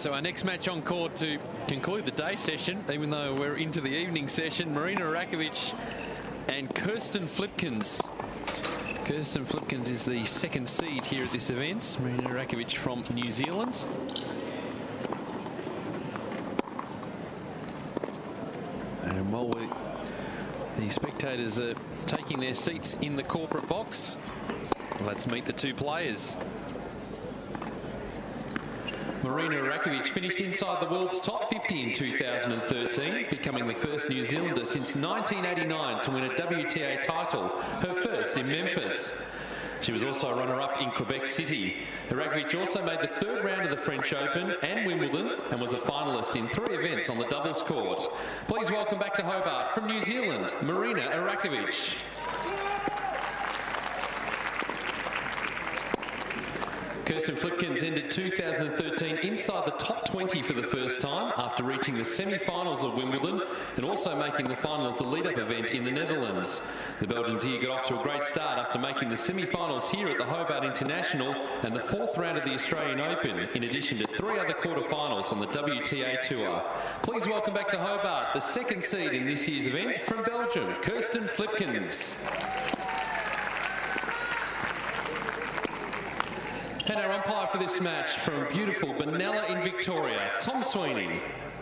So our next match on court to conclude the day session, even though we're into the evening session, Marina Erakovic and Kirsten Flipkens. Kirsten Flipkens is the second seed here at this event. Marina Erakovic from New Zealand. And while the spectators are taking their seats in the corporate box, let's meet the two players. Marina Erakovic finished inside the world's top 50 in 2013, becoming the first New Zealander since 1989 to win a WTA title, her first in Memphis. She was also runner-up in Quebec City. Erakovic also made the third round of the French Open and Wimbledon and was a finalist in 3 events on the doubles court. Please welcome back to Hobart from New Zealand, Marina Erakovic. Kirsten Flipkens ended 2013 inside the top 20 for the first time after reaching the semi-finals of Wimbledon and also making the final of the lead-up event in the Netherlands. The Belgians here got off to a great start after making the semi-finals here at the Hobart International and the 4th round of the Australian Open, in addition to 3 other quarter-finals on the WTA Tour. Please welcome back to Hobart the second seed in this year's event from Belgium, Kirsten Flipkens. And our umpire for this match from beautiful Benalla in Victoria, Tom Sweeney.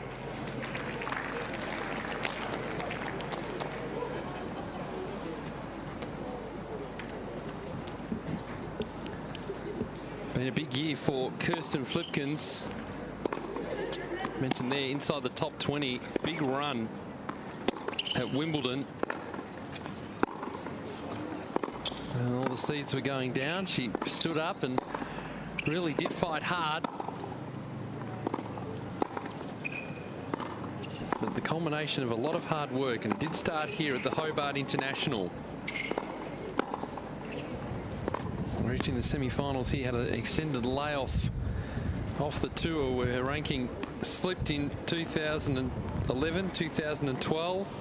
Been a big year for Kirsten Flipkens. Mentioned there inside the top 20, big run at Wimbledon. And all the seeds were going down. She stood up and really did fight hard. But the culmination of a lot of hard work, and it did start here at the Hobart International. Reaching the semi-finals, he had an extended layoff off the tour where her ranking slipped in 2011, 2012.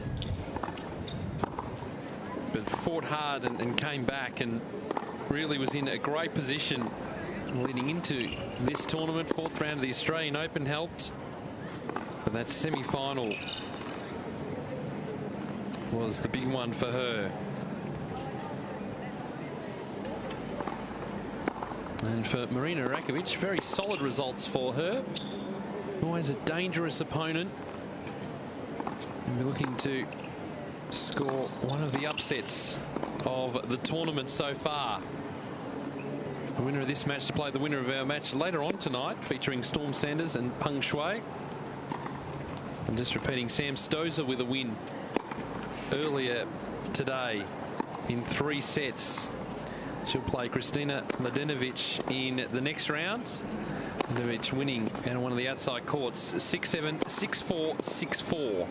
But fought hard and came back and really was in a great position leading into this tournament. 4th round of the Australian Open helped, but that semi-final was the big one for her. And for Marina Erakovic, very solid results for her. Always a dangerous opponent. And we're looking to score one of the upsets of the tournament so far. The winner of this match to play the winner of our match later on tonight, featuring Storm Sanders and Peng Shuai. And just repeating, Sam Stosur with a win earlier today in 3 sets. She'll play Kristina Mladenovic in the next round. Mladenovic winning out on one of the outside courts, 6-7, 6-4, 6-4.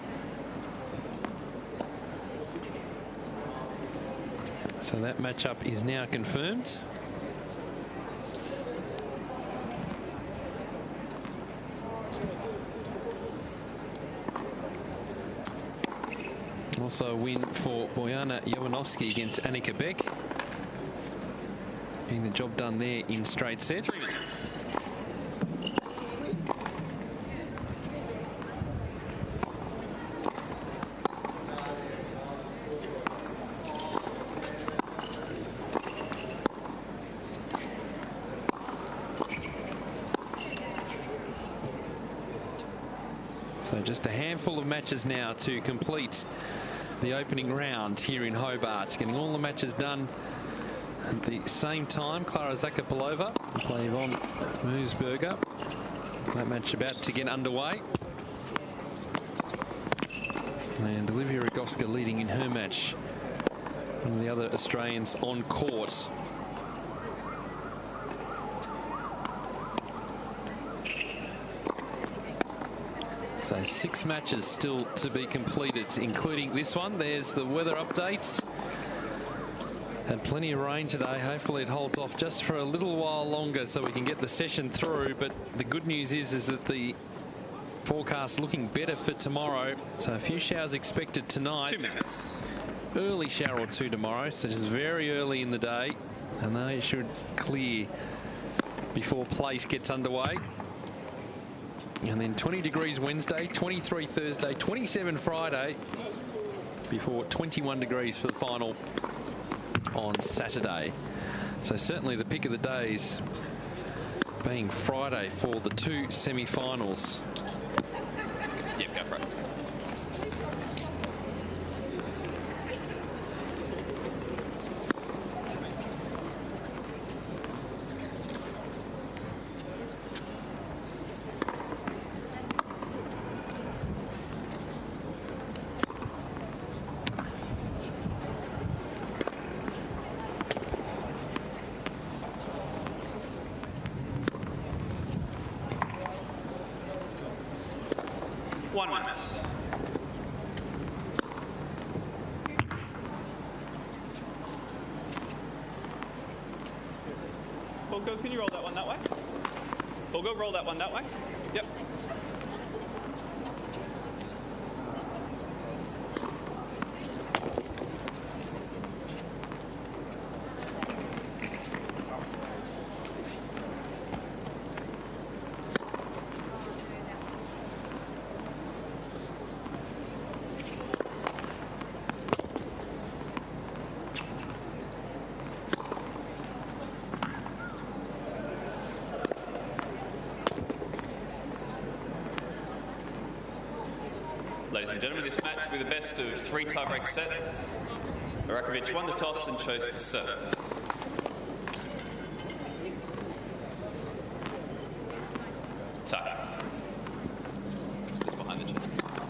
So that matchup is now confirmed. Also a win for Bojana Jovanovski against Annika Beck. Getting the job done there in straight sets. So just a handful of matches now to complete the opening round here in Hobart. Getting all the matches done at the same time. Klara Zakopalova play Yvonne Moosberger. That match about to get underway. And Olivia Rogowska leading in her match. One of the other Australians on court. So 6 matches still to be completed, including this one. There's the weather updates. Had plenty of rain today. Hopefully it holds off just for a little while longer so we can get the session through. But the good news is that the forecast looking better for tomorrow. So a few showers expected tonight. 2 minutes. Early shower or 2 tomorrow, so just very early in the day. And they should clear before play gets underway. And then 20 degrees Wednesday, 23 Thursday, 27 Friday, before 21 degrees for the final on Saturday. So certainly the pick of the days being Friday for the two semi-finals. Yep, go for it. One minute. Bulgo, can you roll that one that way? Bulgo, roll that one that way. Yep. Ladies and gentlemen, this match will be the best of 3 tiebreak sets. Arakovic won the toss and chose to serve. Tie. Just behind the chair.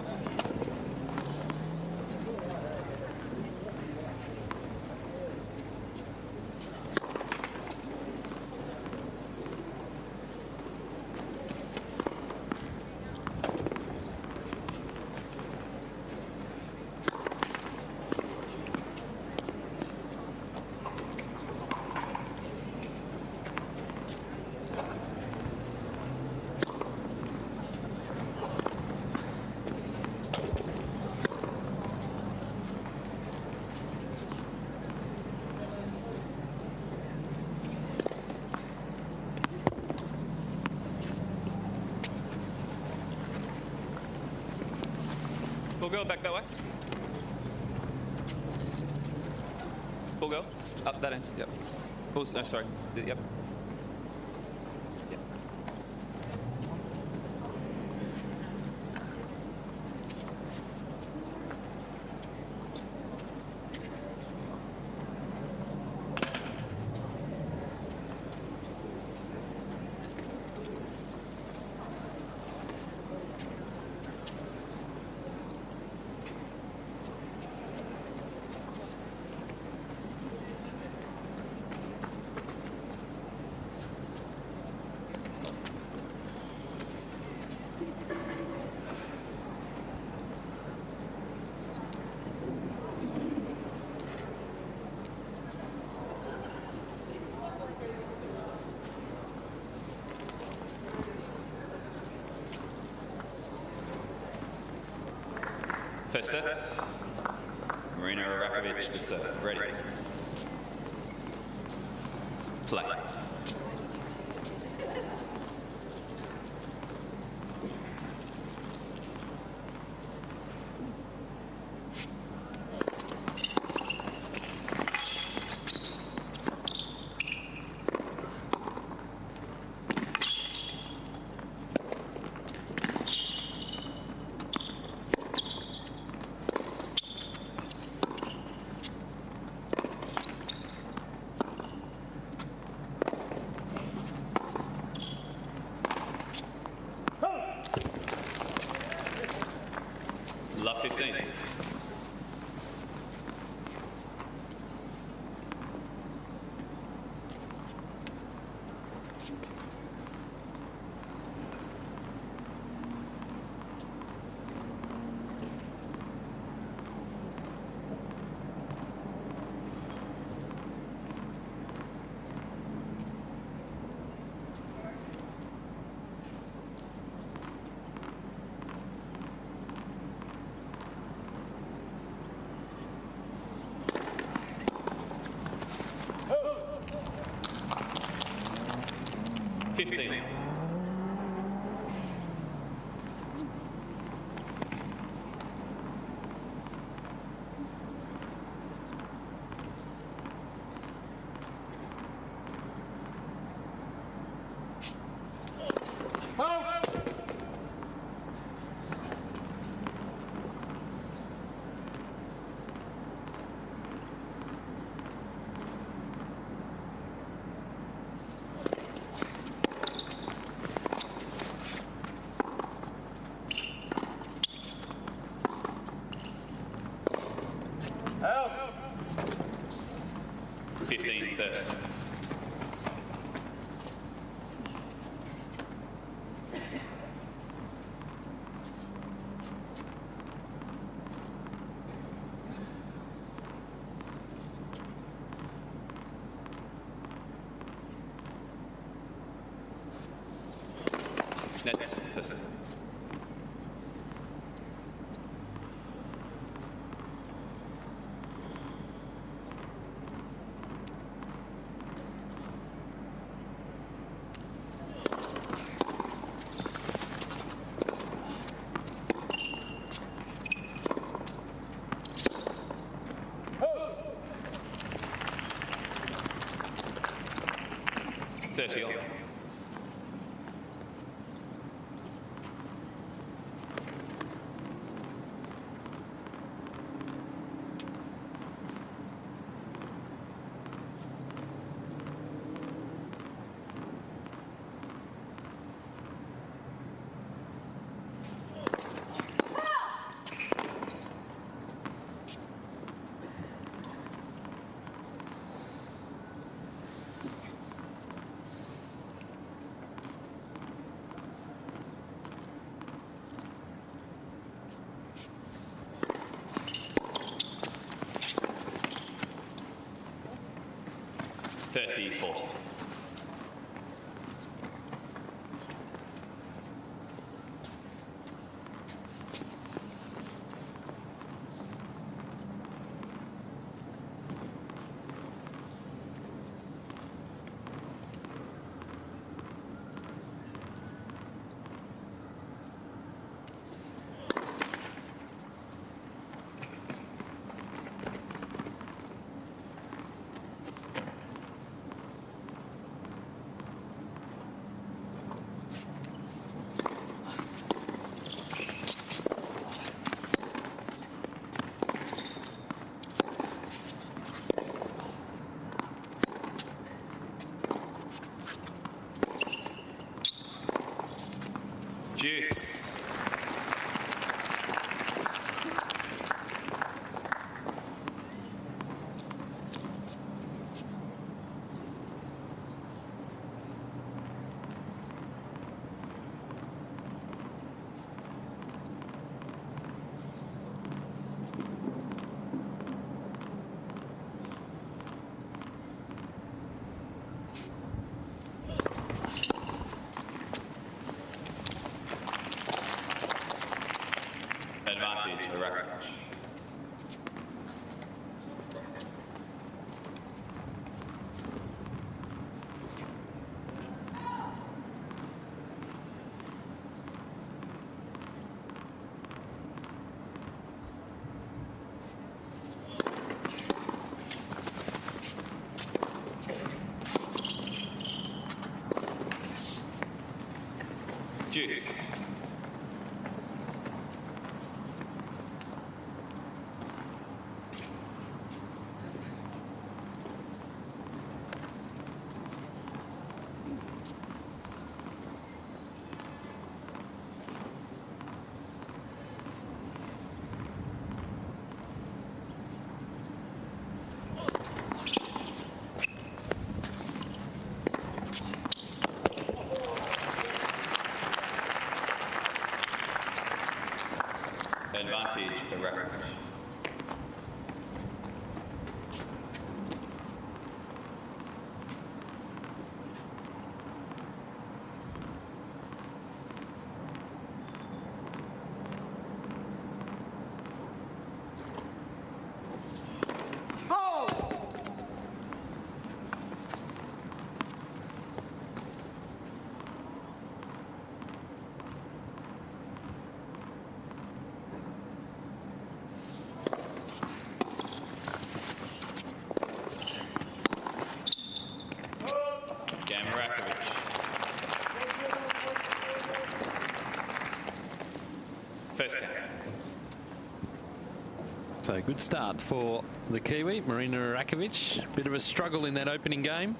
Full go, back that way. Full go, up that end, yep. Oh, no, sorry, yep. First set, Marina Arakovic to serve. Ready. Play. Love 15. 15-30. Nets first. All. 30-40. Juice. Advantage, Arakovich. Juice. Advantage, Arakovich. First game. So good start for the Kiwi, Marina Arakovich. Bit of a struggle in that opening game.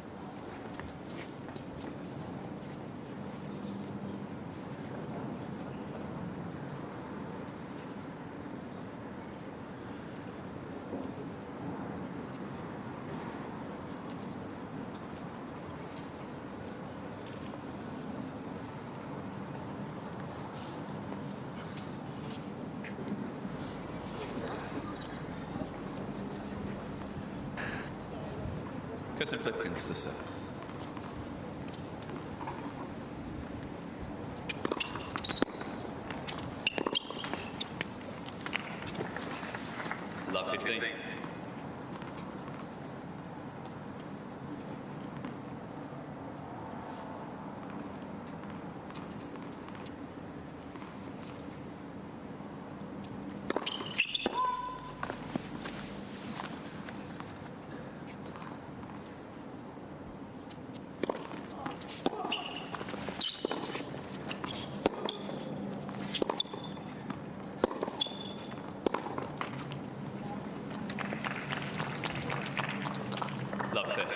Kirsten Flipkins to serve. Love 15. Love 30.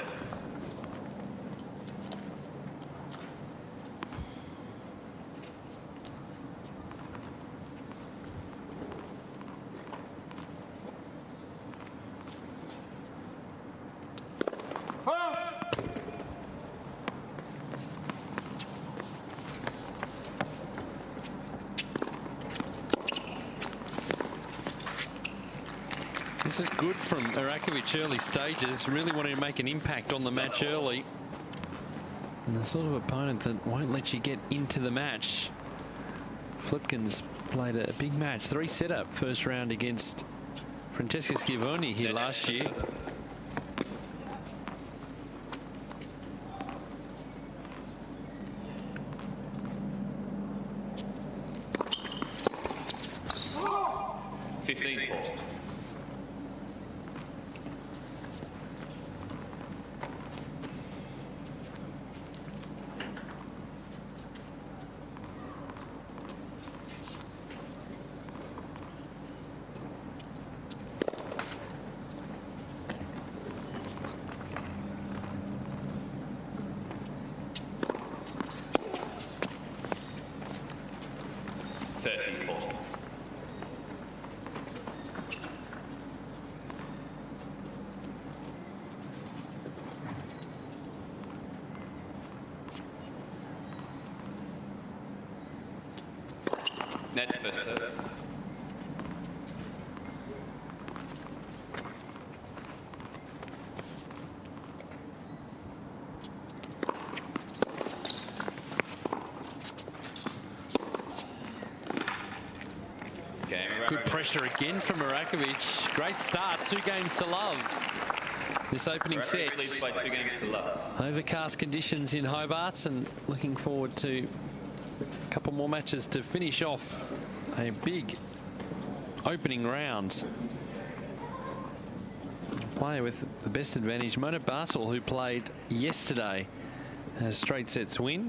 This is good from Irakovic early stages, really wanting to make an impact on the match early. And the sort of opponent that won't let you get into the match. Flipkins played a big match, 3 setup first round against Francesca Schiavone here last year. 15-4. Net first serve. Good pressure again from Irakovic. Great start, 2 games to love. This opening set. Leads by 2 games to love. Overcast conditions in Hobart, and looking forward to a couple more matches to finish off a big opening round. Player with the best advantage, Mona Bartel, who played yesterday, has straight sets win.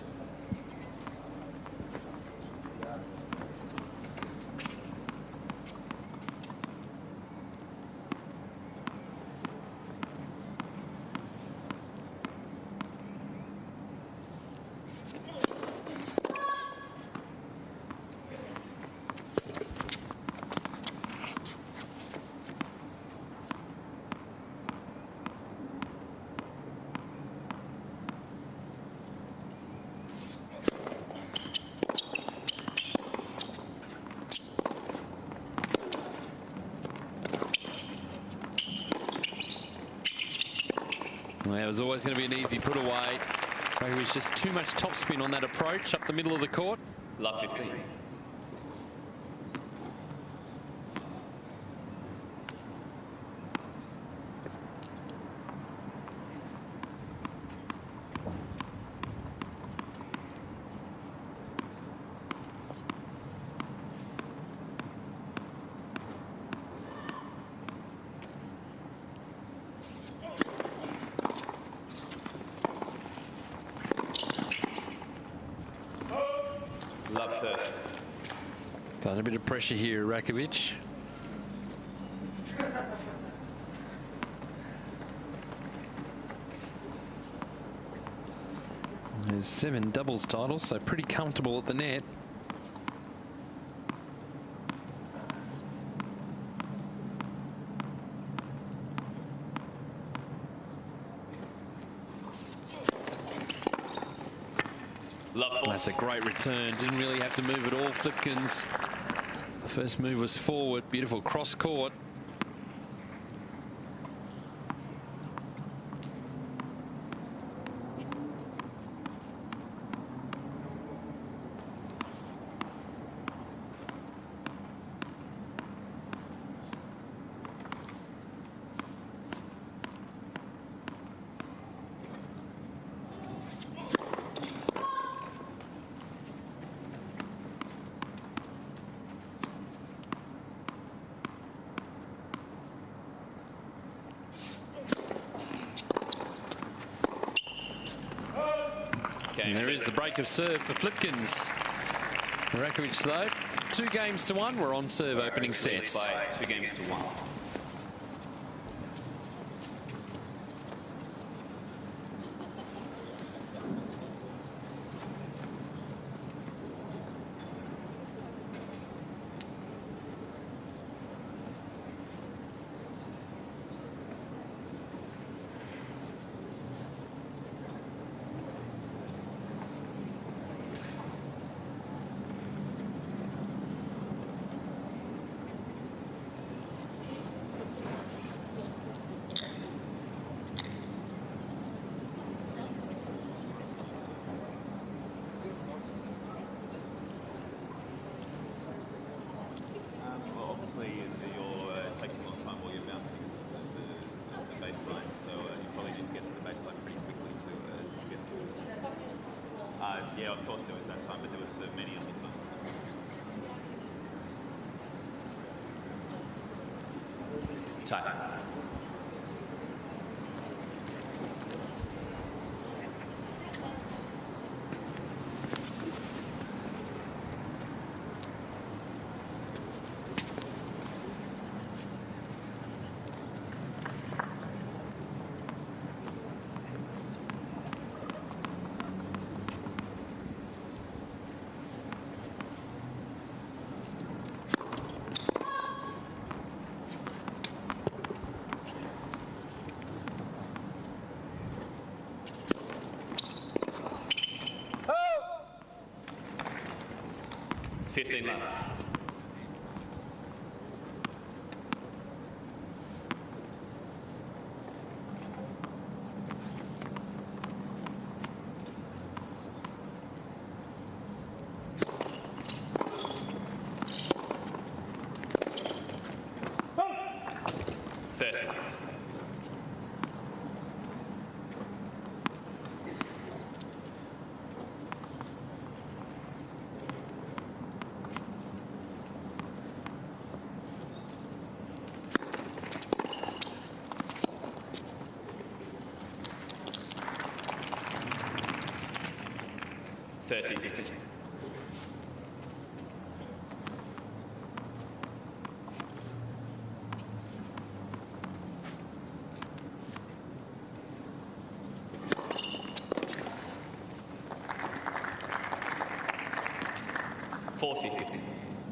It was always going to be an easy put away. It was just too much topspin on that approach up the middle of the court. Love 15. Love 30. So a bit of pressure here, Irakovic. There's 7 doubles titles, so pretty comfortable at the net. That's a great return. Didn't really have to move at all, Flipkins. The first move was forward. Beautiful cross court. Game. And there is the break of serve for Flipkins. Rakovic, though, 2 games to 1. We're on serve opening sets. By 2 games to 1. It takes a long time while you're bouncing the baseline, so you probably need to get to the baseline pretty quickly to get through. Yeah, of course there was that time, but there was many other times as well. Tie. Oh! 15 left. Oh! 30. Thirty, 50. Forty, 50.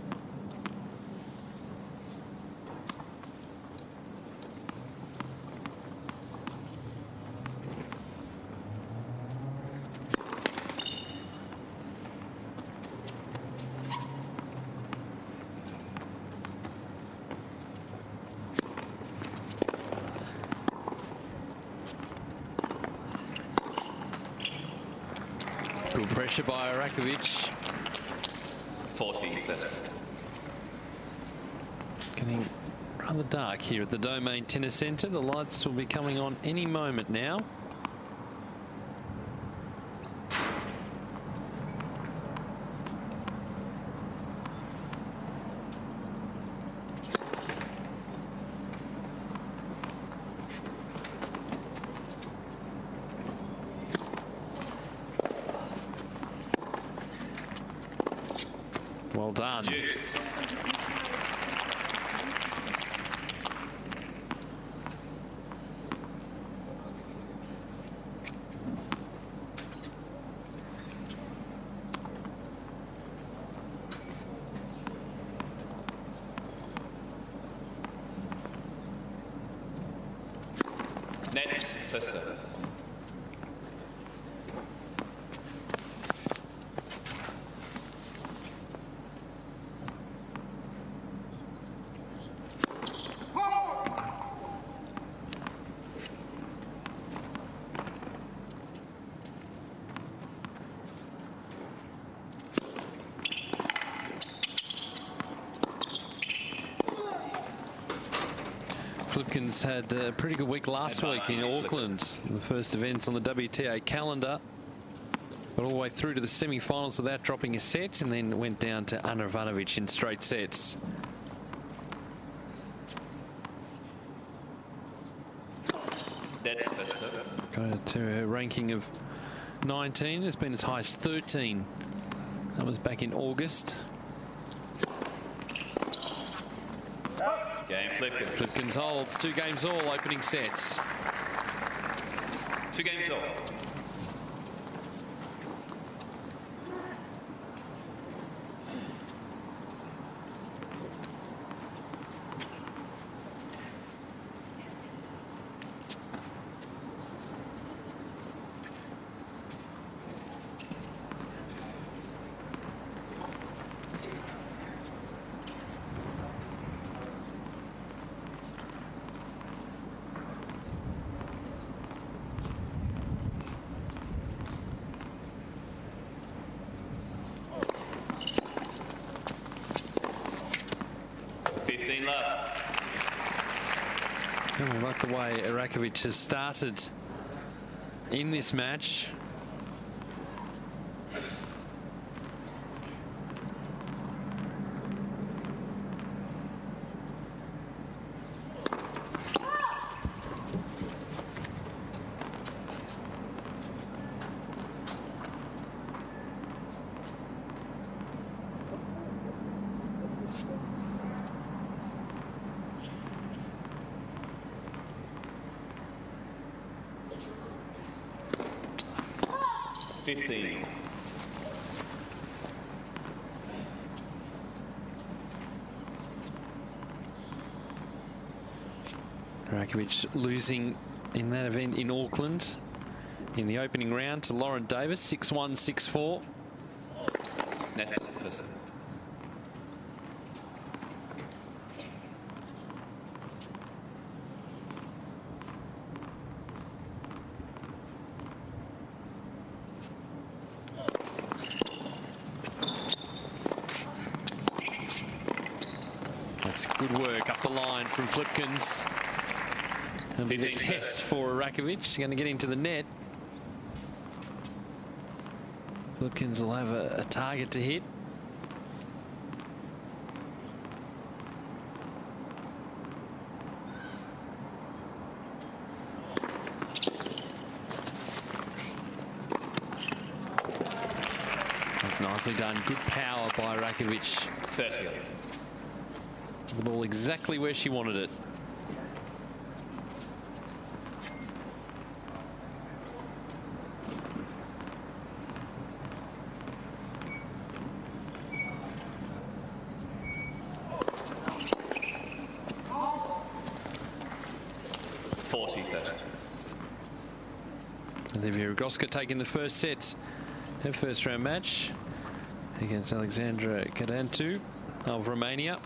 Good pressure by Rakovic. 40, 30. Getting rather dark here at the Domain Tennis Centre. The lights will be coming on any moment now. Well done. Juice. Nets for serve. Flipkins had a pretty good week last week in Auckland. The first events on the WTA calendar. Got all the way through to the semi-finals without dropping a set, and then went down to Ana Ivanovic in straight sets. That's for serve. Got her to her ranking of 19. It's been as high as 13. That was back in August. Game Flipkins. Flipkins holds 2 games all opening sets. 2 games all. I like the way Irakovic has started in this match. Irakovic losing in that event in Auckland in the opening round to Lauren Davis, 6-1, 6-4. Net person. Good work up the line from Flipkins. And be the test for Irakovic. Going to get into the net. Flipkins will have a target to hit. That's nicely done. Good power by Irakovic. 30. The ball exactly where she wanted it. Olivia Rogoska taking the first set, her first round match against Alexandra Cadantu of Romania.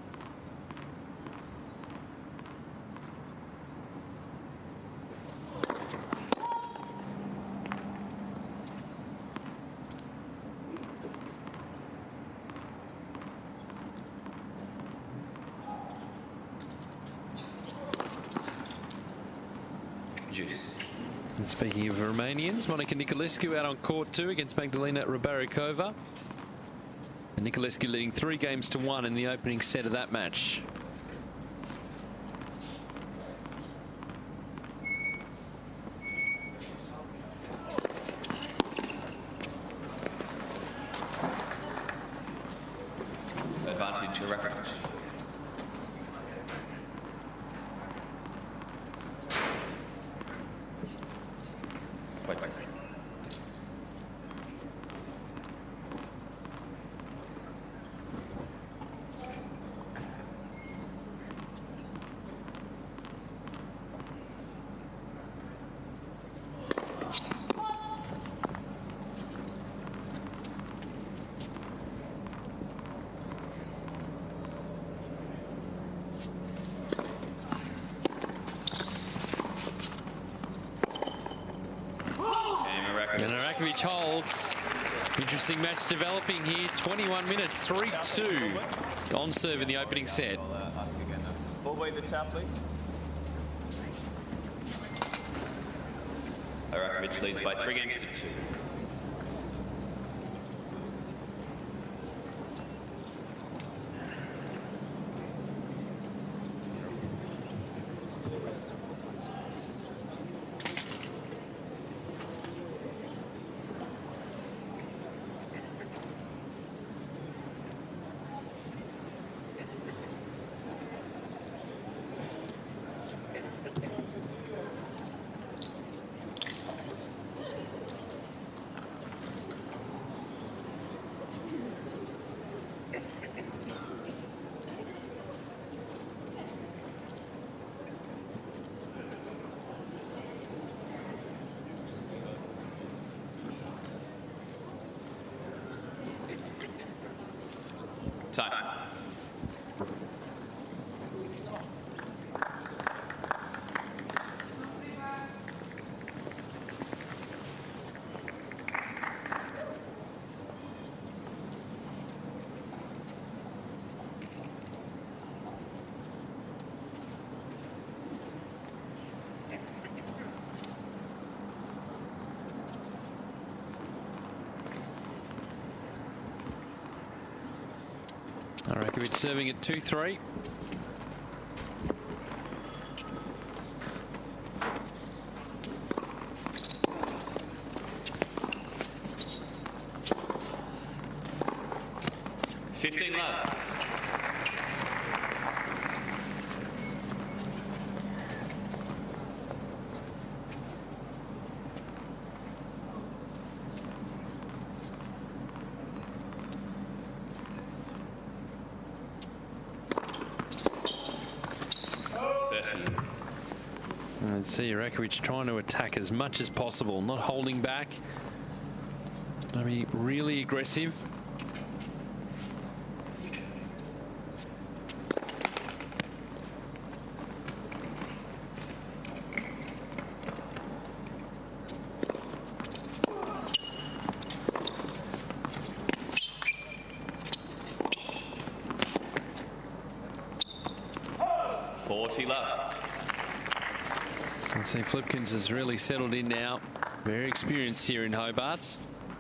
And speaking of Romanians, Monica Niculescu out on court too against Magdalena Ribarikova. And Niculescu leading 3-1 in the opening set of that match. Advantage to Irakovic. And Irakovic holds. Interesting match developing here. 21 minutes, 3-2 on serve in the opening set. I'll ask again. Ball boy the tap, please. Irakovic leads by 3-2. Time. Rakovic serving at 2-3. love. And see Rakovic trying to attack as much as possible, not holding back. Gonna be really aggressive. And see Flipkins has really settled in now. Very experienced here in Hobart.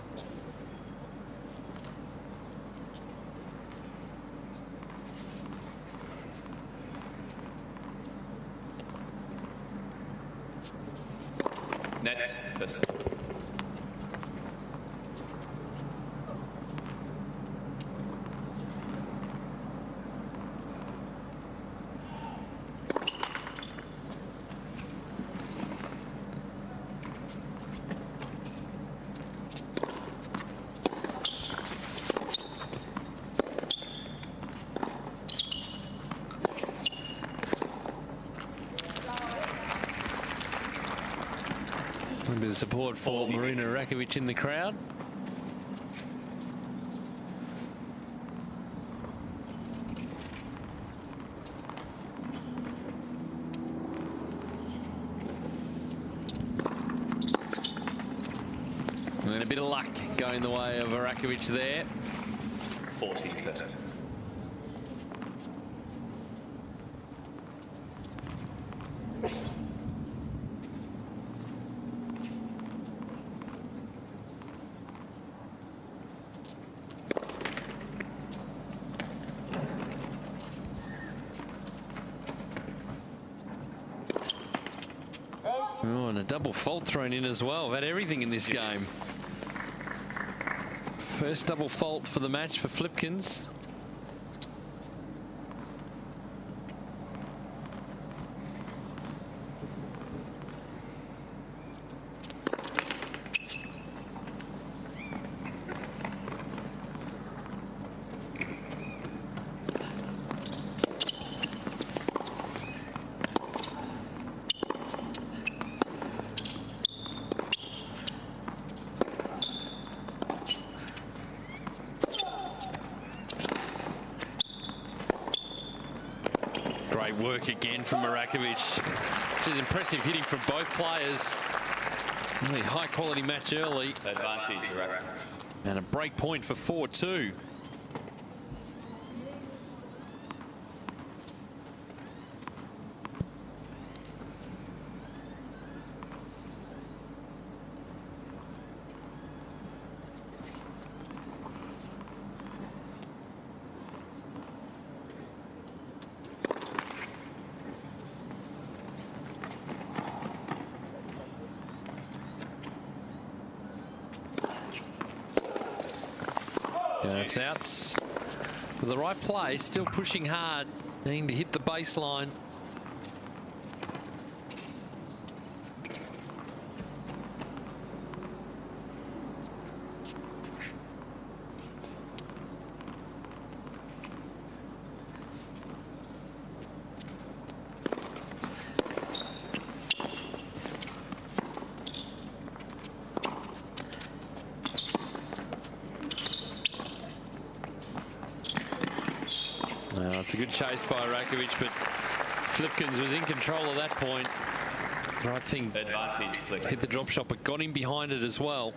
Nets first. A bit of support for Marina Rakovic in the crowd. And a bit of luck going the way of Rakovic there. 40-30. Oh, and a double fault thrown in as well. Had everything in this game. First double fault for the match for Flipkins. Great work again from Rakovic. Which is impressive hitting from both players. Really high quality match early. Advantage, Rakovic. And a break point for 4-2. That's outs. With the right play, still pushing hard, needing to hit the baseline. It's a good chase by Rakovic, but Flipkens was in control at that point. Right thing. Advantage Flipkens. Hit the drop shot, but got him behind it as well.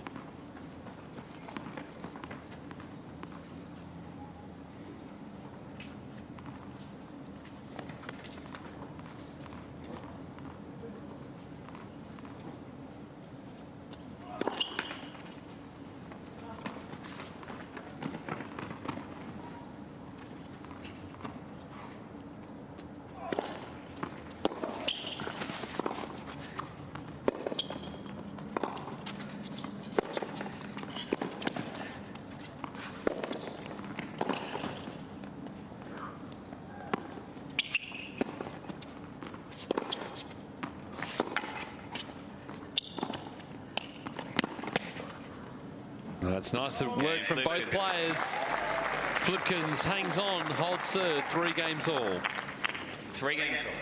It's nice to work from both players. Flipkens hangs on, holds serve, 3 games all. 3 games all.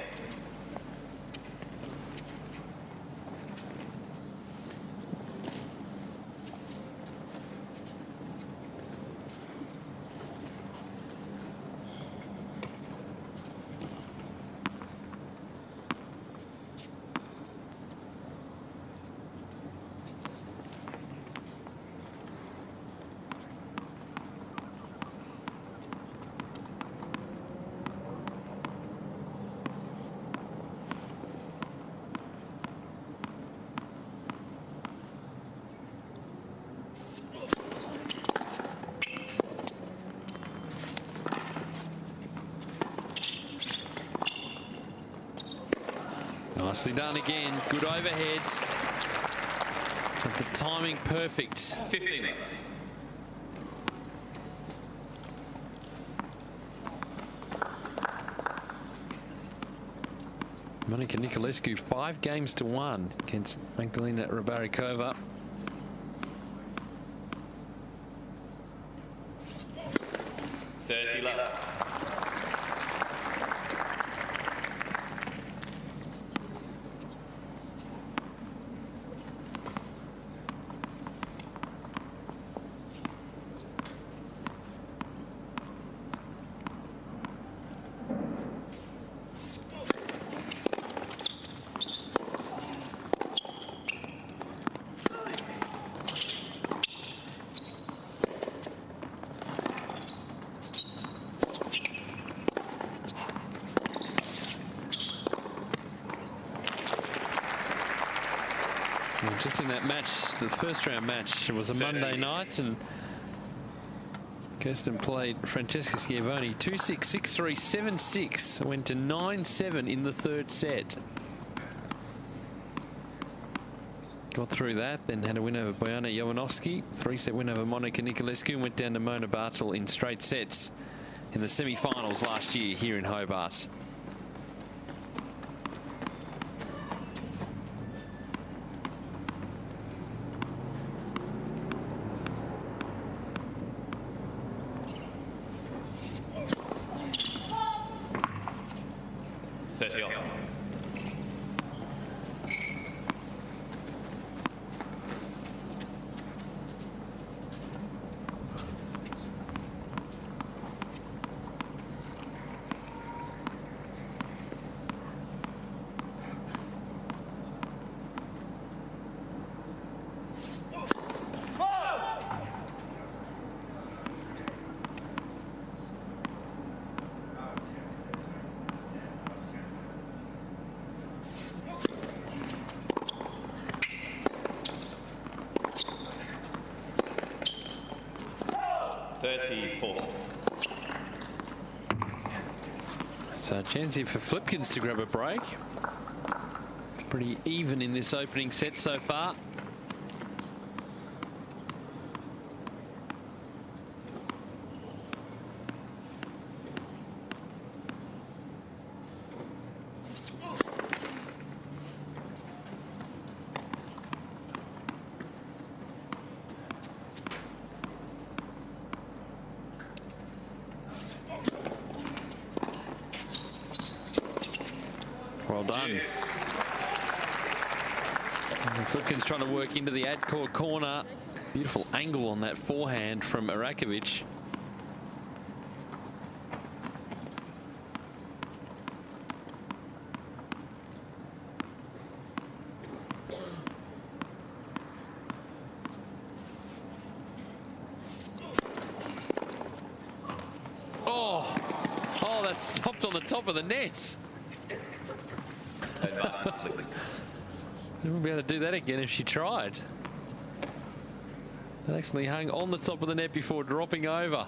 Nicely done again. Good overhead. But the timing perfect. 15 left. Monica Niculescu 5 games to 1 against Magdalena Rybarikova. Left. Just in that match, the first round match, it was a Monday night, and Kirsten played Francesca Schiavone 2-6, 6-3, 7-6. Went to 9-7 in the 3rd set. Got through that, then had a win over Bojana Jovanovski, 3-set win over Monica Niculescu, and went down to Mona Bartel in straight sets in the semi-finals last year here in Hobart. So a chance here for Flipkens to grab a break. Pretty even in this opening set so far. Well done. Flipkens trying to work into the ad court corner. Beautiful angle on that forehand from Arakovic. stopped on the top of the net. Advantage Flipkins. She wouldn't be able to do that again if she tried. It actually hung on the top of the net before dropping over.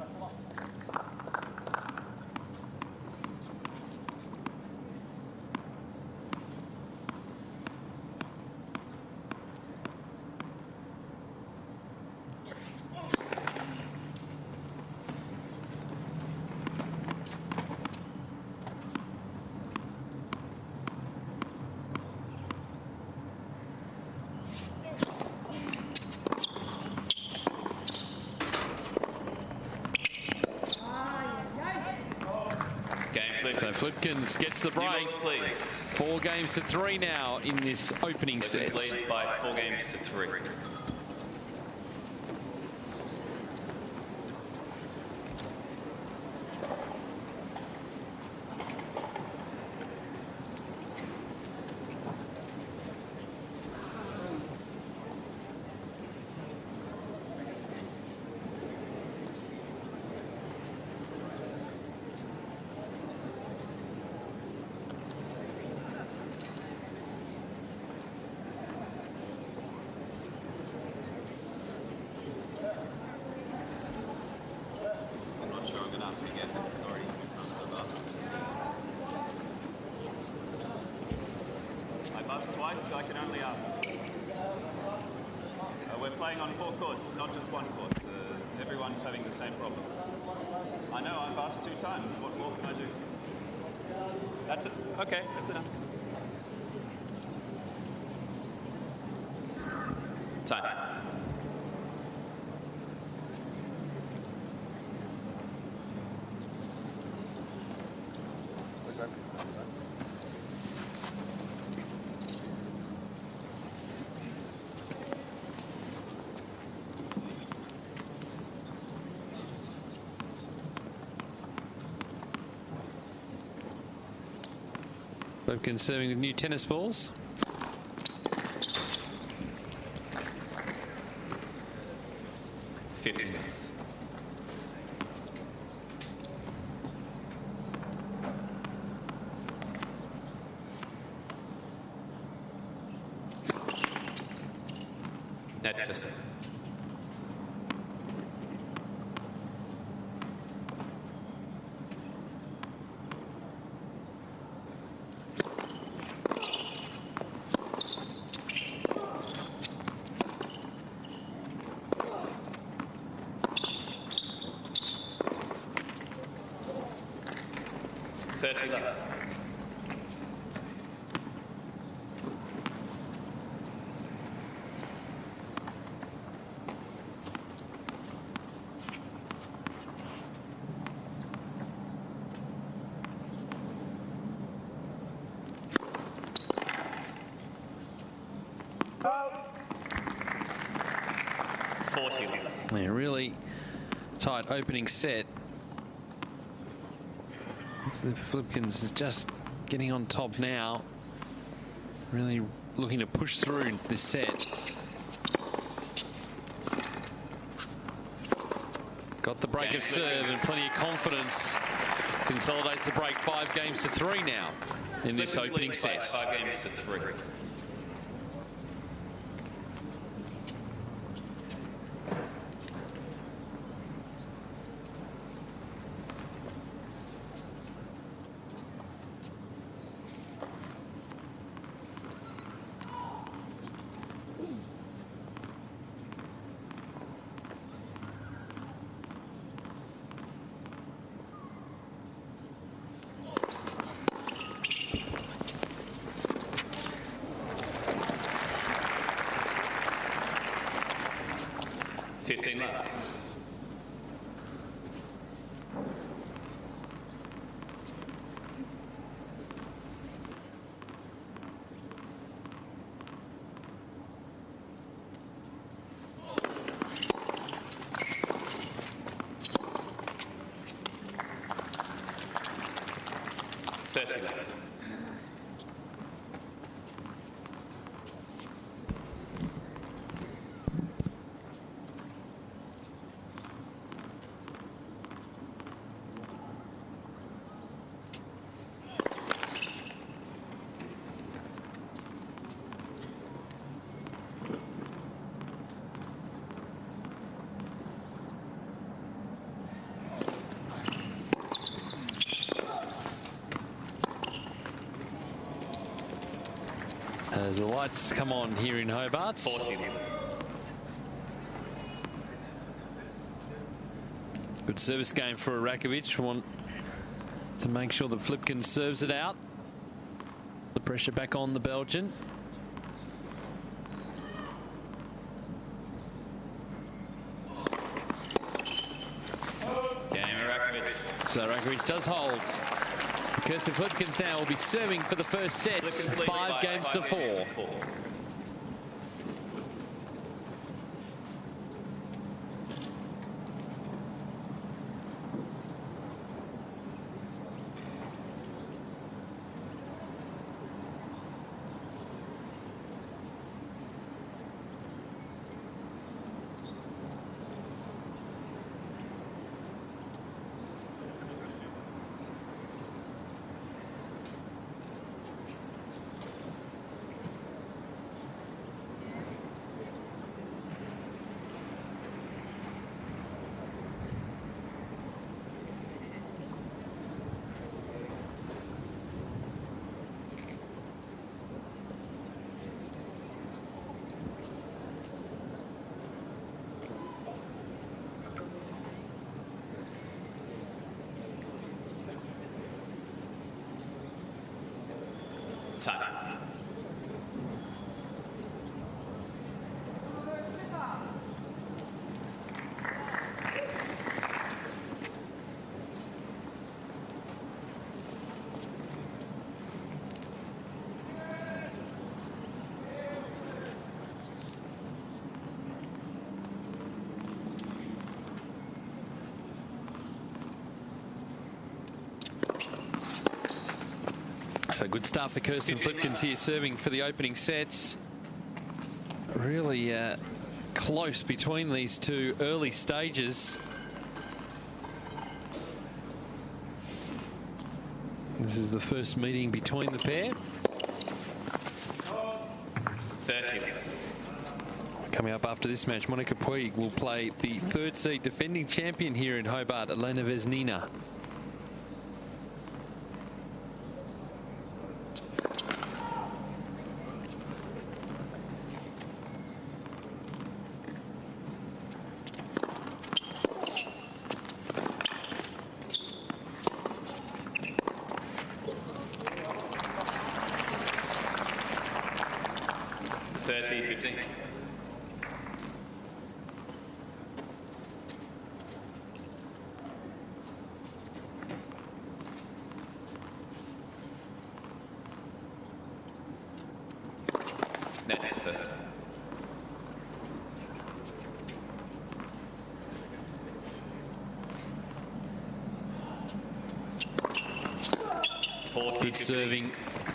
So Flipkins gets the break. Rules, please. 4 games to 3 now in this opening set. Flipkins leads by 4 games to 3. Twice, I can only ask. We're playing on 4 courts, not just 1 court. Everyone's having the same problem. I know, I've asked 2 times. What more can I do? That's it. Okay, that's enough. Time. Flipkins serving with new tennis balls. Net for set. Left. Yeah, really tight opening set. The Flipkins is just getting on top now. Really looking to push through this set. Got the break of serve and plenty of confidence. Consolidates the break 5 games to 3 now in this opening set. 5 games to 3. Left. Left. as the lights come on here in Hobart. 40. Good service game for Rakovic. Want to make sure that Flipkins serves it out. The pressure back on the Belgian. So Rakovic does hold. Kirsten Flipkins now will be serving for the first set. 5 games to 4. Time. So good start for Kirsten Flipkins here, serving for the opening sets. Really close between these two early stages. This is the first meeting between the pair. 30. Coming up after this match, Monica Puig will play the 3rd seed defending champion here in Hobart, Elena Vesnina. Next first. Good serving.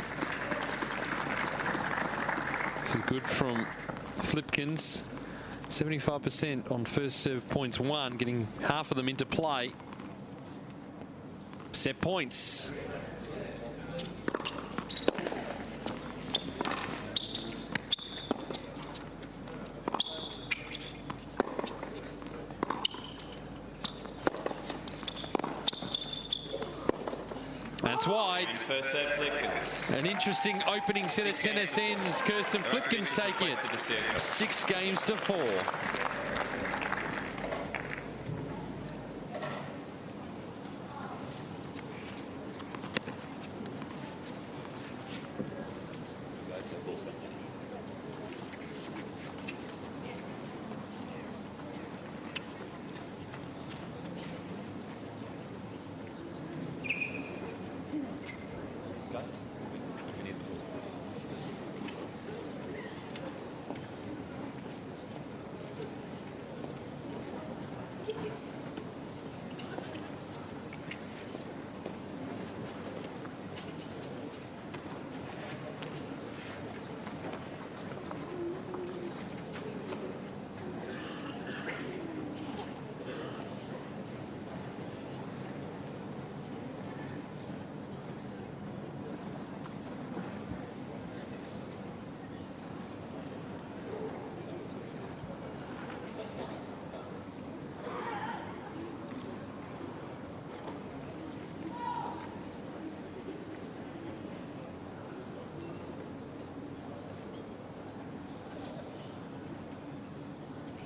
This is good from Flipkins. 75% on first serve points won, getting half of them into play. Set points. That's wide. First set, Flipkins. An interesting opening set of tennis ends. Kirsten Flipkins taking it 6 games to 4.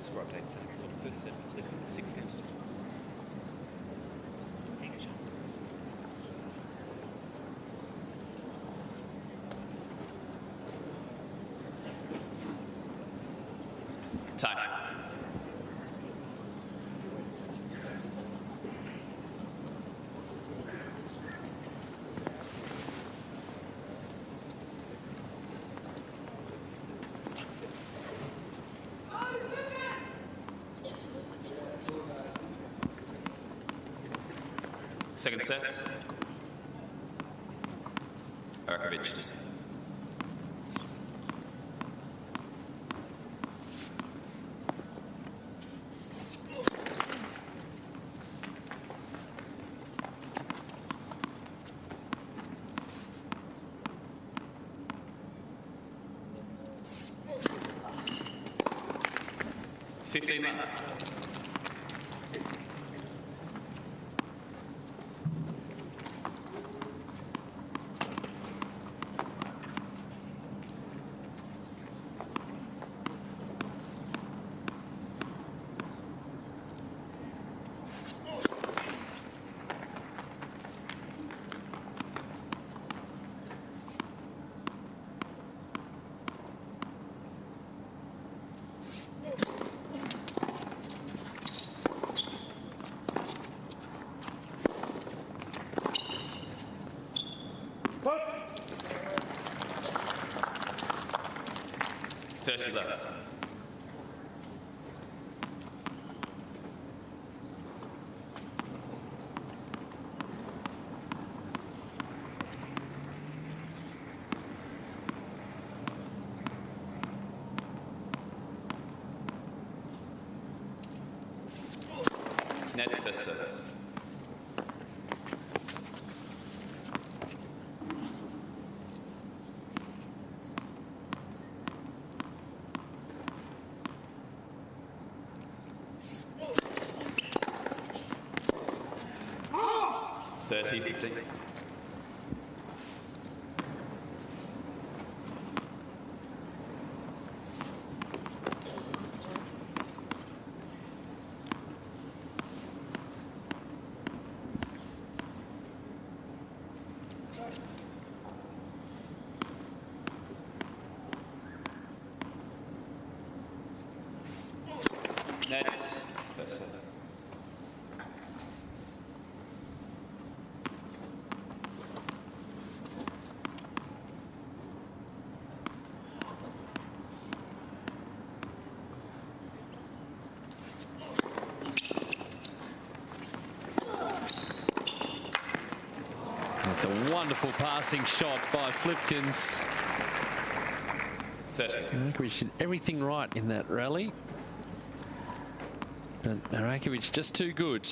Score update Saturday. First set of Flick with 6 games to go. Time. Second set. Arakovic to set. left. Net first serve. Oh! 30-15. Nets, first set. It's a wonderful passing shot by Flipkens. 30. I think we should everything right in that rally. But Arakovic just too good.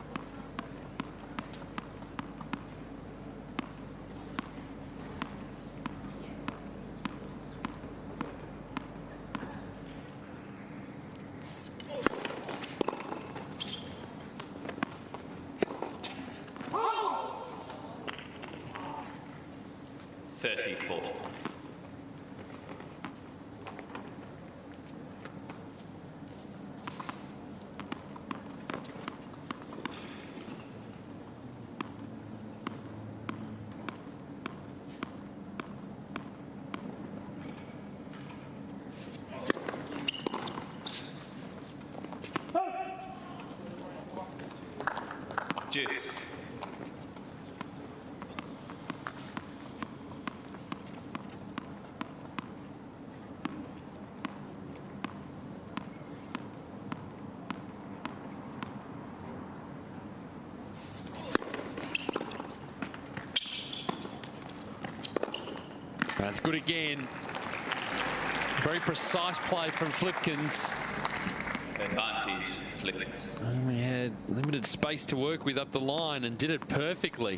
Oh! 30-40. Juice. That's good again. Very precise play from Flipkens. Advantage, Flipkens. Only had limited space to work with up the line and did it perfectly.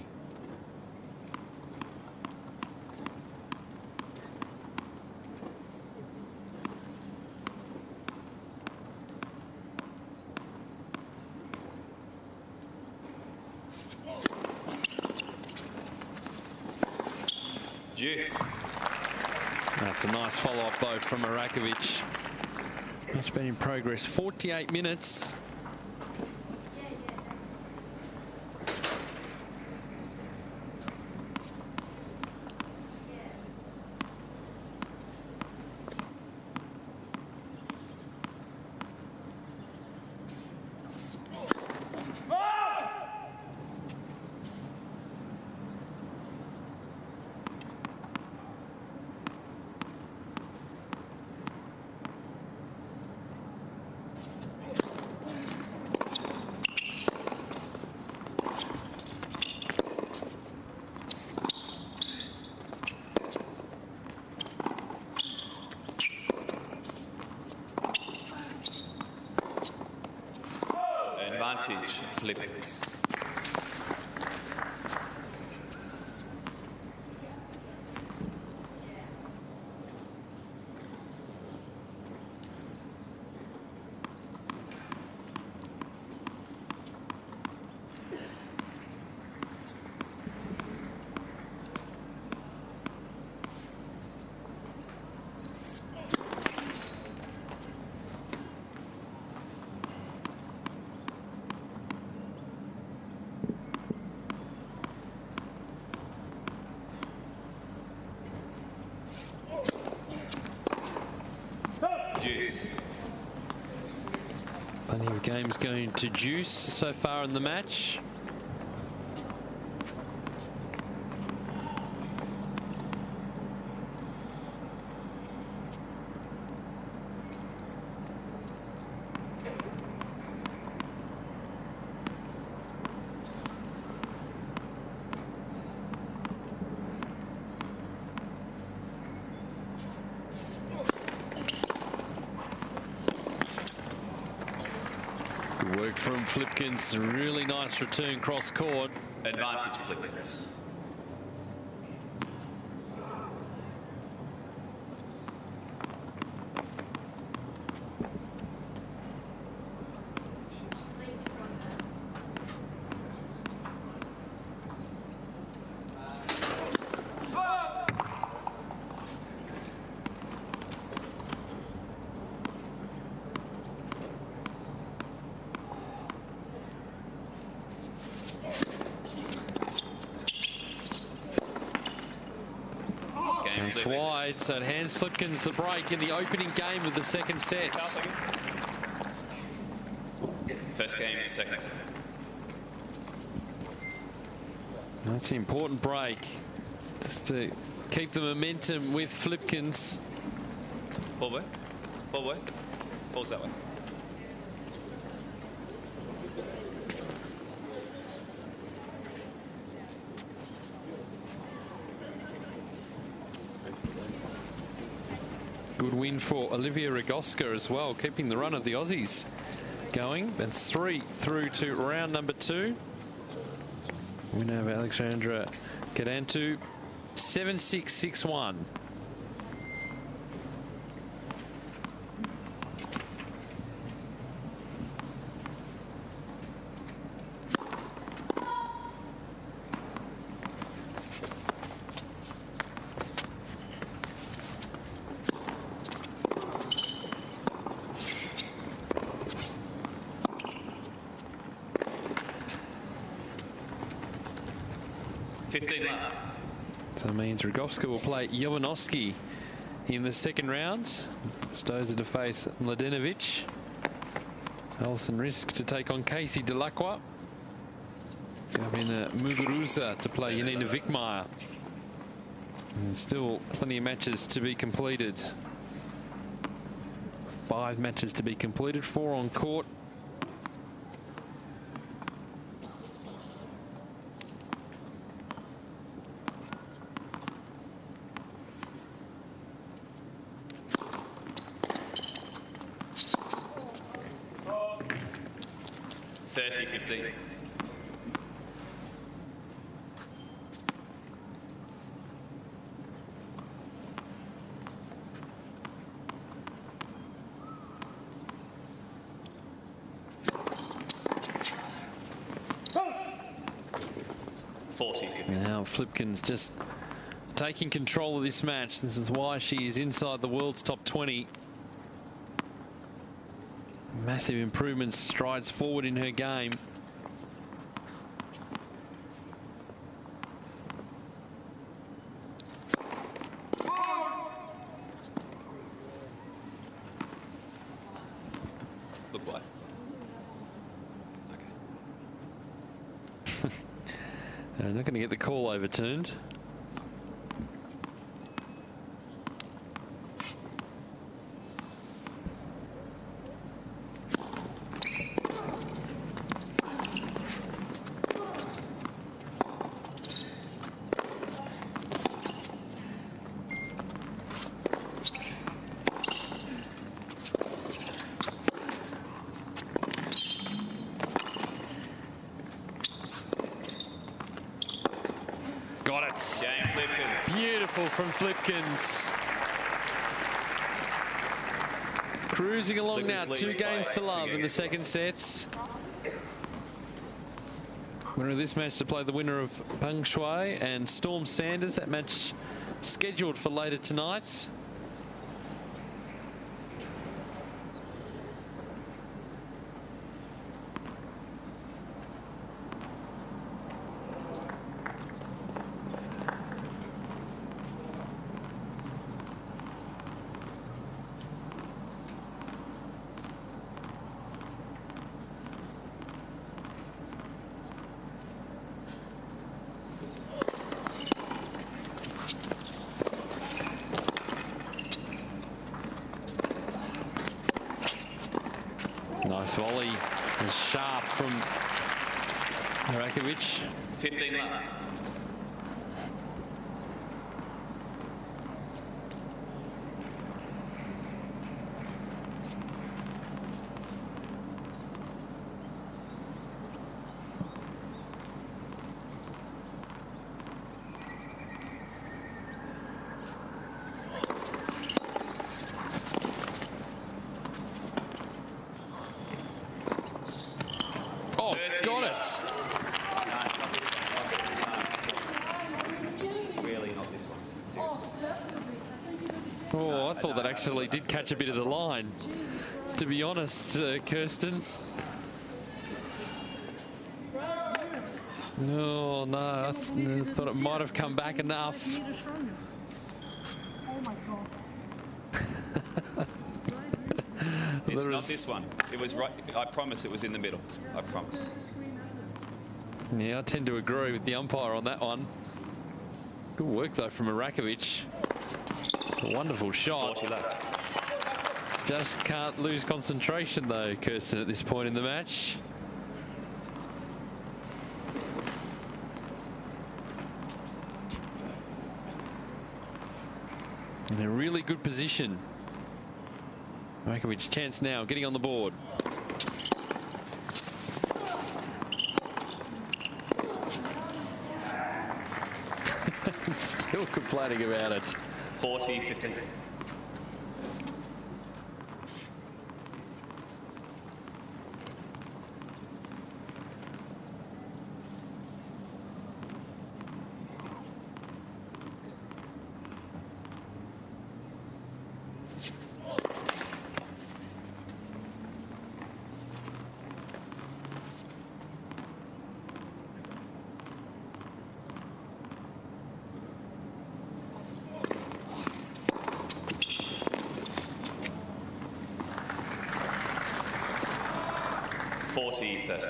Juice. That's a nice follow-up though from Arakovic. Match been in progress 48 minutes. Advantage, Philippines. Plenty of games going to juice so far in the match. Work from Flipkins, really nice return cross court. Advantage, Flipkins. It's wide, so it hands Flipkins the break in the opening game of the second set. First game, second set. That's an important break, just to keep the momentum with Flipkins. Ball way, ball way, ball's that way. Good win for Olivia Rogowska as well, keeping the run of the Aussies going. That's 3 through to round number 2. Winner of Alexandra Cadantu, 7-6, 6-1. So it means Rogowska will play Jovanovski in the second round. Stozer to face Mladenovic. Alison Risk to take on Casey Delacroix. Gavin Muguruza to play Yanina Wickmeyer. And still plenty of matches to be completed. 5 matches to be completed, 4 on court. Now Flipkins just taking control of this match. This is why she is inside the world's top 20. Massive improvements, strides forward in her game. Look like. Okay. Not going to get the call overturned. Got it. Game Flipkins. Beautiful from Flipkins. Cruising along Flipkins now, 2 leads games by to 2 love in the games. second sets. Winner of this match to play the winner of Peng Shuai and Storm Sanders. That match scheduled for later tonight. Nice volley, is sharp from Rakovic. 15 left. Oh, got it. Really not this one. Oh, I thought that actually did catch a bit of the line, to be honest, Kirsten. No, no, I thought it might have come back enough. Oh my God. It's There not is- this one. It was right. I promise it was in the middle. I promise. Yeah, I tend to agree with the umpire on that one. Good work, though, from Rakovic. A wonderful shot. 40 left. Just can't lose concentration, though, Kirsten, at this point in the match. In a really good position. Rakovic, chance now, getting on the board. Still complaining about it. 40, 15. Forty, 30.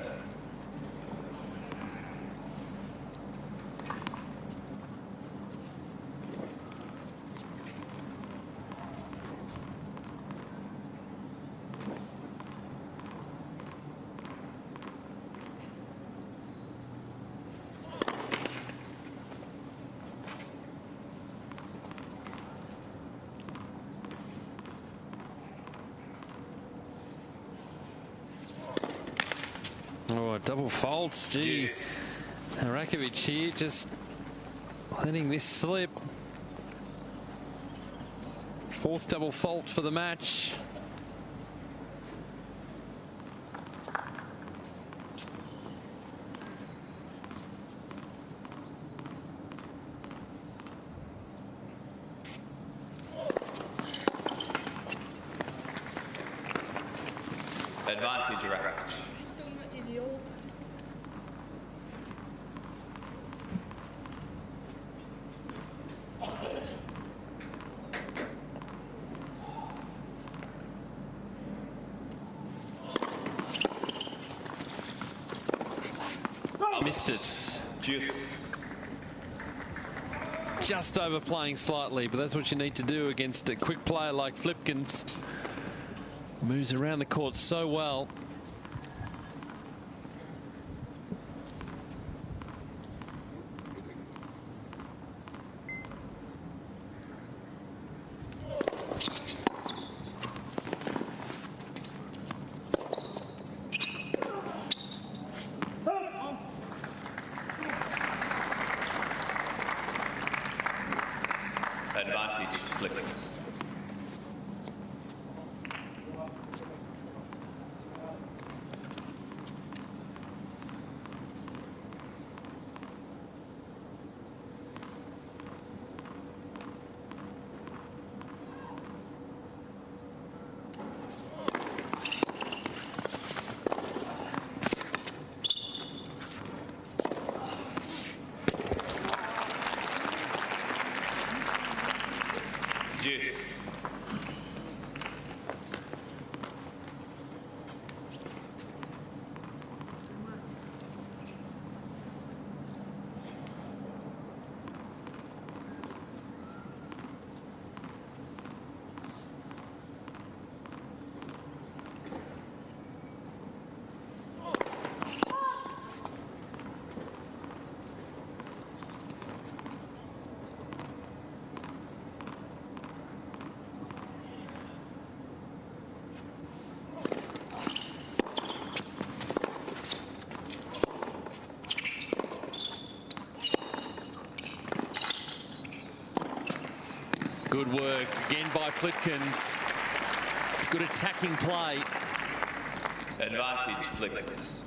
Oh, double faults, geez. Rakovic here just letting this slip. 4th double fault for the match. Advantage Rakovic. Still not in the old. Missed it. Juice. Just overplaying slightly, but that's what you need to do against a quick player like Flipkens. Moves around the court so well. Advantage Flipkens. Juice. Good work again by Flipkens. It's good attacking play. Advantage Flipkens.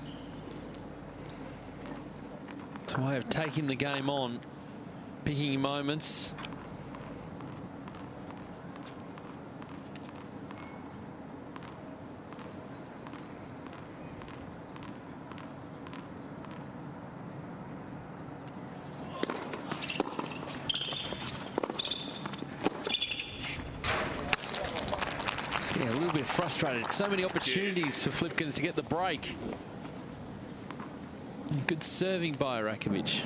It's a way of taking the game on, picking moments. Yeah, a little bit frustrated. So many opportunities for Flipkens to get the break. Good serving by Rakovic.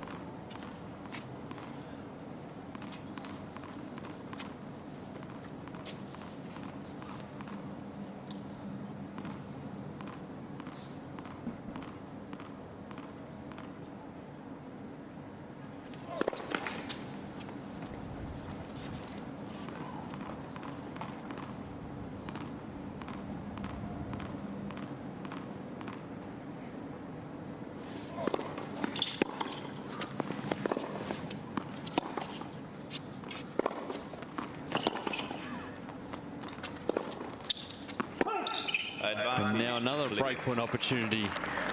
And now another breakpoint opportunity.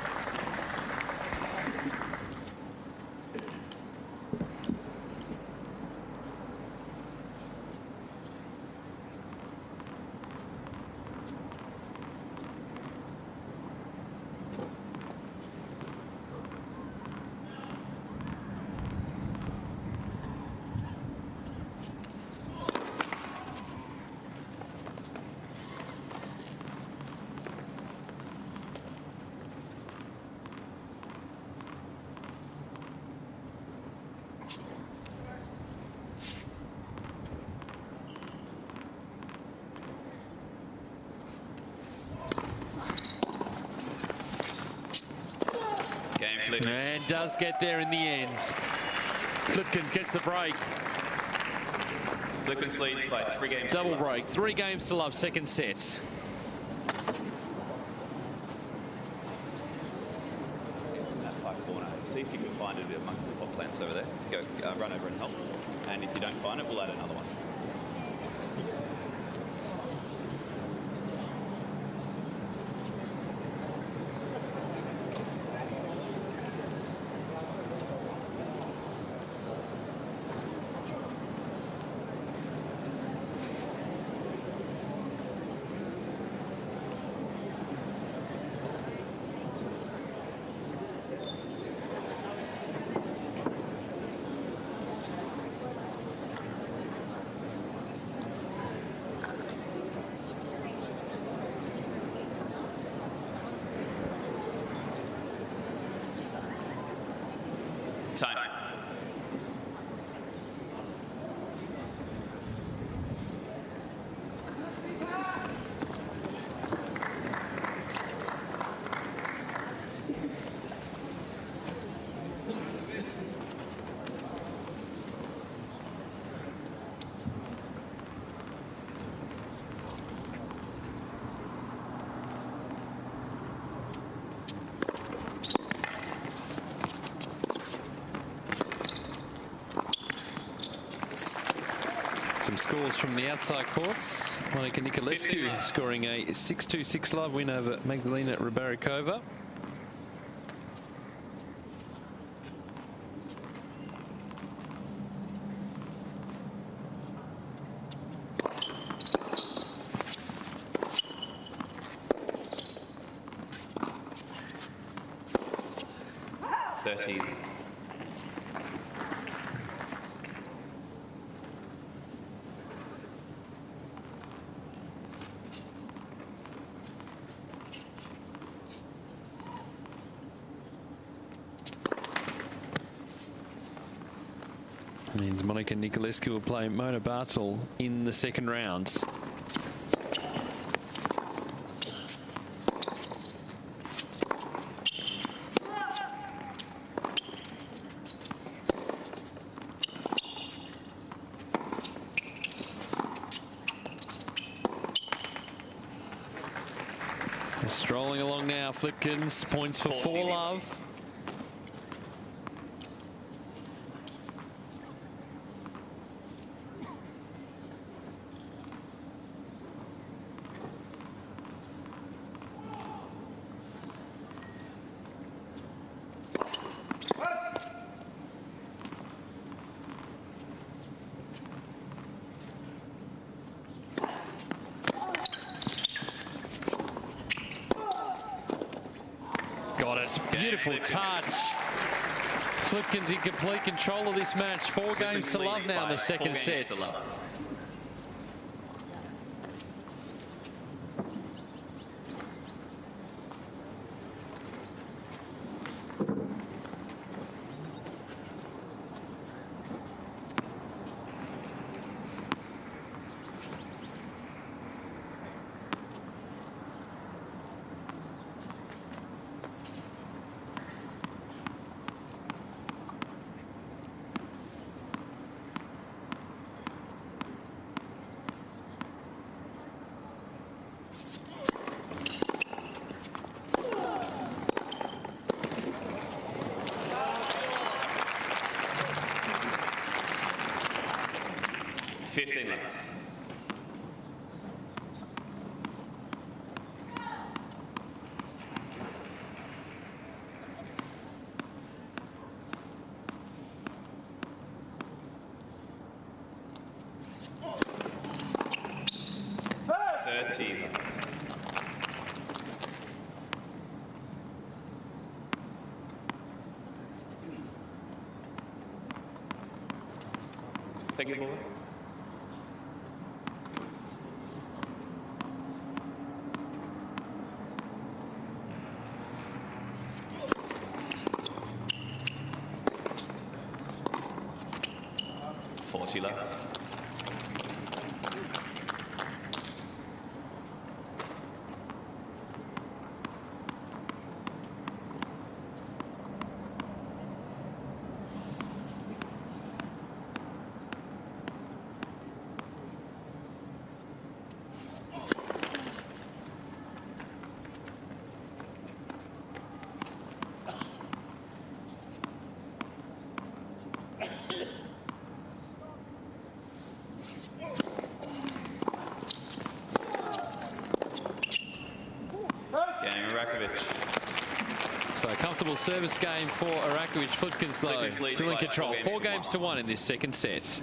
And does get there in the end. Flipkens gets the break. Flipkens leads by 3 games. Double break. 3 games to love, second set. It's in that far corner. See if you can find it amongst the top plants over there. Go run over and help. And if you don't find it, we'll add another one. some scores from the outside courts. Monica Niculescu scoring a 6-2, 6-love win over Magdalena Rybarikova. Means Monica Niculescu will play Mona Bartel in the second round. They're strolling along now. Flipkins points for 4-love. Got it. Beautiful touch. Flipkins in complete control of this match. 4 games to love now in the second set. Thank you, boy. So comfortable service game for Arakovic. Flipkins though still in control. 4 games to 1 in this second set.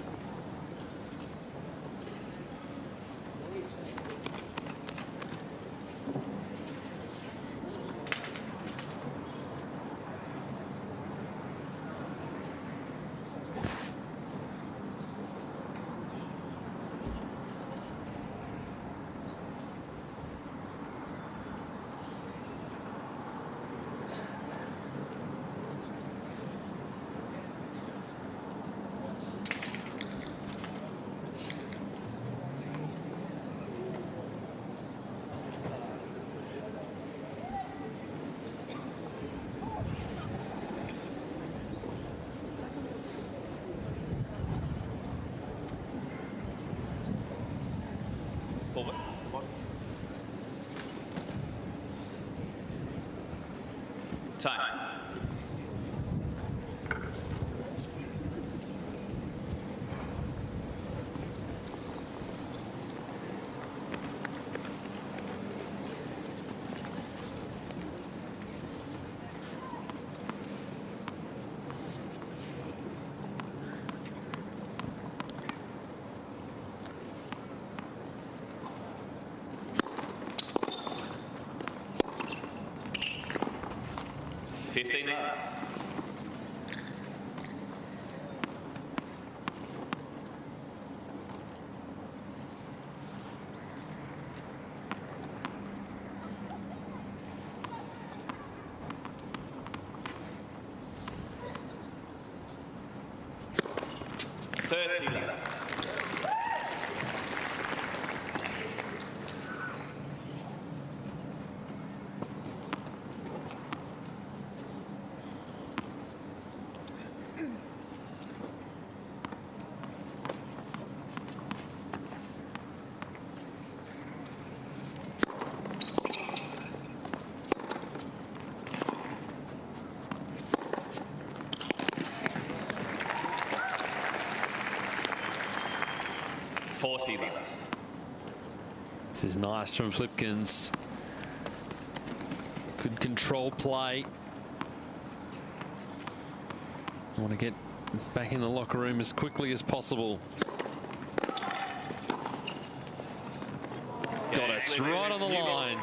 Time. 15 love. This is nice from Flipkens. Good control play. Want to get back in the locker room as quickly as possible. Got it right on the line.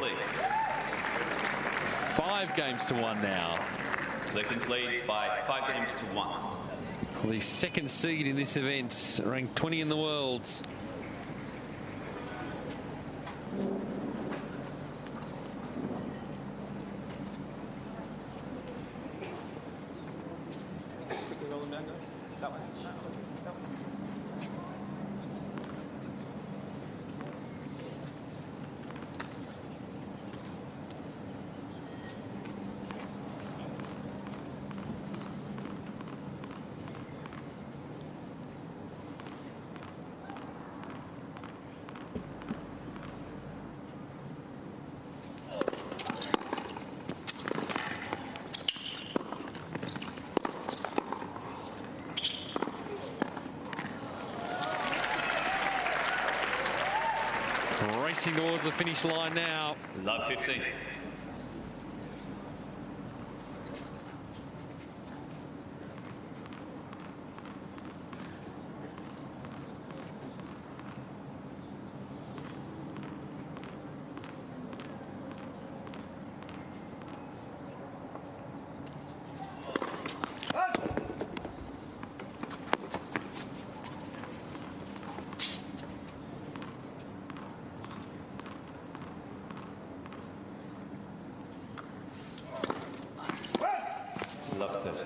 5 games to 1 now. Flipkens leads by 5 games to 1. The second seed in this event, ranked 20 in the world. Racing towards the finish line now. Love 15. Love 30.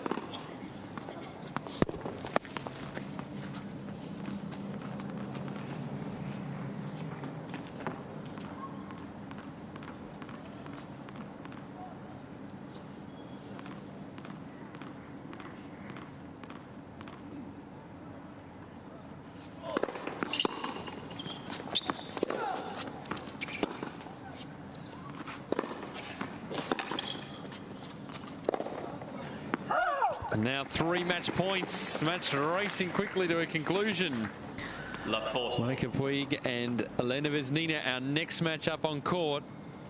And now 3 match points. Match racing quickly to a conclusion. Love 40. Monica Puig and Elena Vesnina, our next match up on court.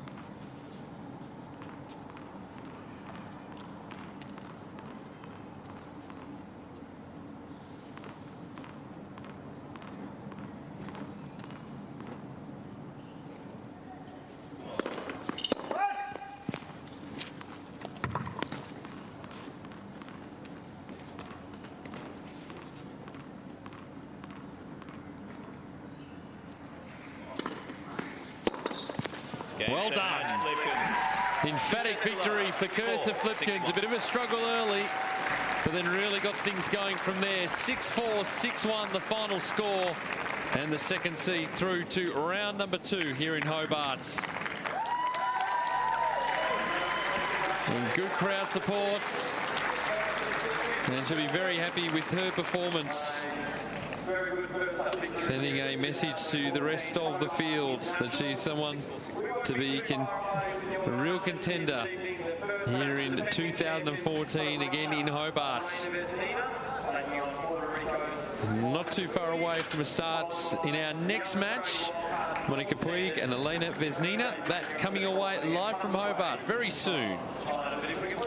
Well done. Emphatic victory for Kirsten Flipkens. A bit of a struggle early, but then really got things going from there. 6-4, 6-1 the final score, and the second seed through to round number 2 here in Hobart. And good crowd support, and she'll be very happy with her performance. Sending a message to the rest of the field that she's someone to be a real contender here in 2014, again in Hobart. Not too far away from a start in our next match. Monica Puig and Elena Vesnina. That coming away live from Hobart very soon.